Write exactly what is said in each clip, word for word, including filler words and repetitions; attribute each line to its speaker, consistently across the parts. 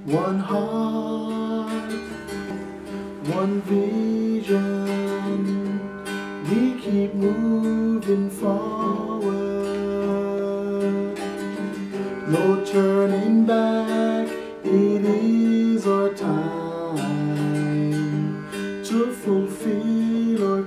Speaker 1: One heart, one vision, we keep moving forward. No turning back, it is our time to fulfill our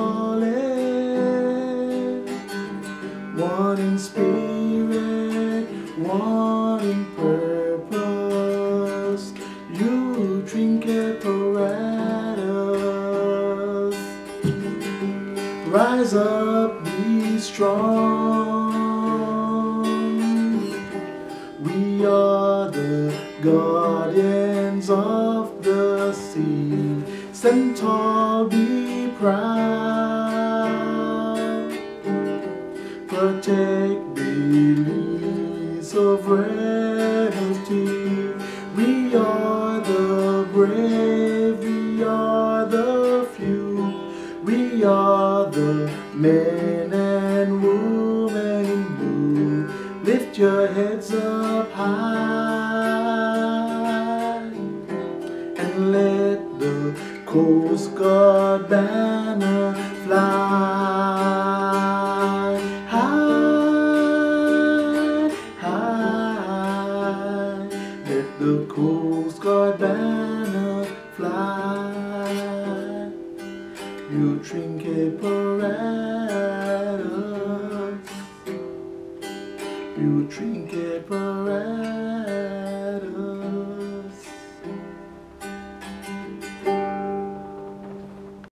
Speaker 1: calling. One in spirit, one in purpose, you trinket apparatus. Rise up, be strong. We are the guardians of the sea. Stand tall, be proud. Protect Belize sovereignty. We are the brave, we are the few. We are the men and women in blue. Lift your heads up high and let the Coast Guard banner fly high, high. Let the Coast Guard banner fly. You trinket apparatus, you trinket apparatus.